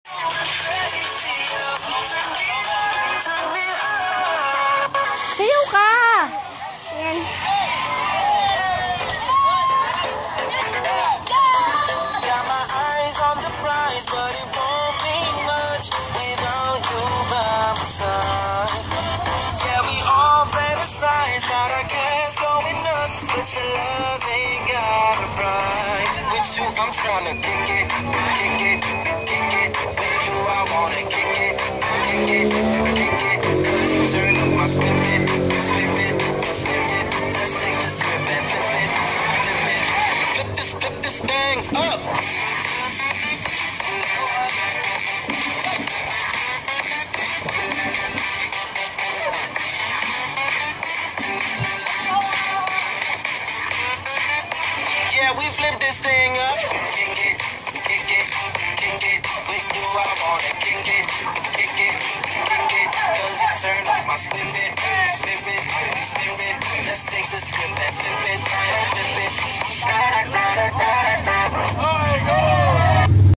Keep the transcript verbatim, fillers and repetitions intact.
Sayaw ka! Yan. Got my eyes on the prize, but it won't mean much without you by my side. Yeah, we all fantasize, got our cash going up, but your love ain't got a price. With you, I'm tryna kick it, kick it, kick it. With you, I wanna kick it, kick it, kick it. Cause you turn up my spin it, spin it, spin it. Let's take this flip and flip it, flip it. Flip this, flip this thing up. Yeah, we flip this thing up. Kick it, kick it, kick it. With you, I wanna kick it, kick it, kick it. Cause you turn up my spin it, spin it,